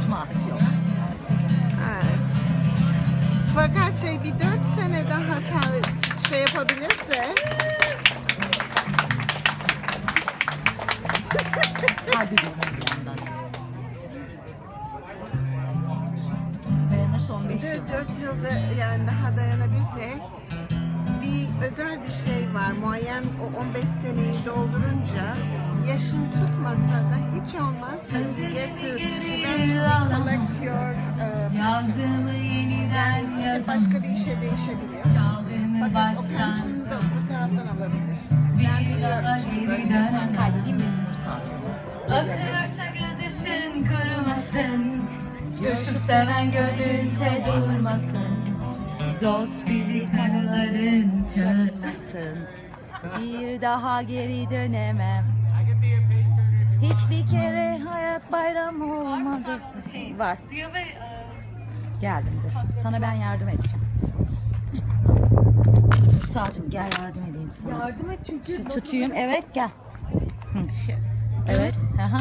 tutmaz, yok. Evet. Fakat bir 4 sene daha şey yapabilirse Hadi diyorum bir yandan. Dayanırsa 15 yıl. 4 yılda yani daha dayanabilse, bir özel bir şey var. Muayyen o 15 seneyi doldurunca yaşın tutmasa da hiç olmaz. Yazdığımı yeniden yazam. Başka bir işe değişebiliyor. Çaldığımı Fakat o baştan pençini de bu taraftan alabilir. bir daha geri dönemem. Kaydedeyim mi Nursal'cığım? Akıyorsa gözyaşın kurumasın. Coşup seven gönlünse durmasın. Dost bildik anıların çarpmasın. Bir daha geri dönemem. Hiçbir kere hayat bayramı olmadı. Var. Geldim dur. Sana ben yardım edeceğim. Nursal'cığım gel yardım edeyim sana. Yardım et çünkü. Tutayım. Evet gel. Evet. Aha.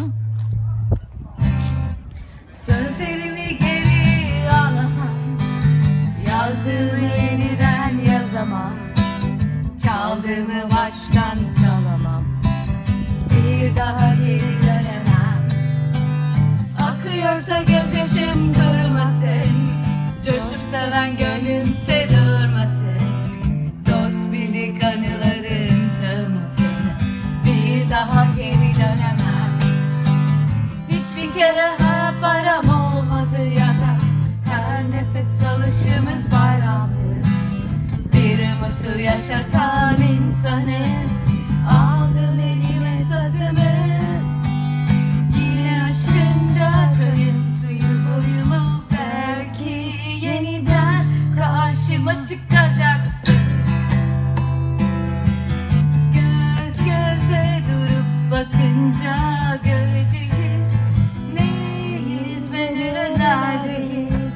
Sözlerimi geri alamam. Yazdığımı yeniden yazamam. Çaldığımı baştan çalamam. Bir daha geri dönemem. Akıyorsa gözyaşım durmasın. Coşup seven gönlümse durmasın. Dost birlik anılarım çağırmasın. Bir daha geri dönemem. Hiçbir kere hayat bayram olmadı ya da her nefes alışımız bayramdı. Bir umut yaşatan insanı aldım elime sazımı. Yine aşınca çölün suyu boyumu belki yeniden karşıma çıkacaksın. Göz göze durup bakınca göreceğiz neyiz ve nerelerdeyiz.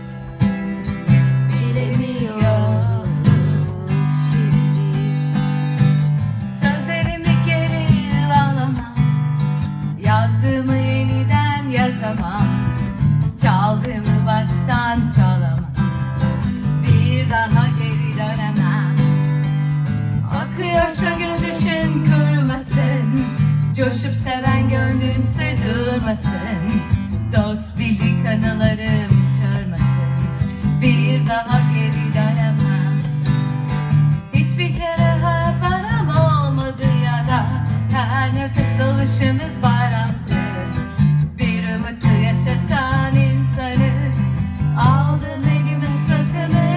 Bilemiyoruz şimdi. Sözlerimi geri alamam. Yazdığımı yeniden yazamam. Çaldığımı baştan çalamam. Bir daha geri dönemem. Akıyorsa gözyaşın kurumasın. Coşup seven gönlünse durmasın. Dost bildik anılarım çağırmasın. Bir daha geri dönemem. Hiçbir kere hayat bayram olmadı ya da her nefes alışımız bayramdı. Bir umutu yaşatan insanı aldım elime sazımı.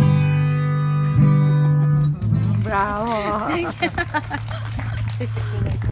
Bravo. Teşekkür ederim.